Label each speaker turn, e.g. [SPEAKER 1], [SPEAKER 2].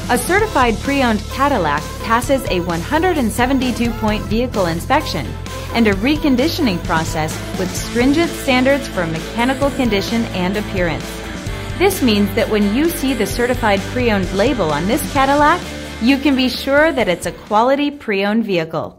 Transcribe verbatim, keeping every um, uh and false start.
[SPEAKER 1] A certified pre-owned Cadillac passes a one hundred seventy-two point vehicle inspection and a reconditioning process with stringent standards for mechanical condition and appearance. This means that when you see the certified pre-owned label on this Cadillac, you can be sure that it's a quality pre-owned vehicle.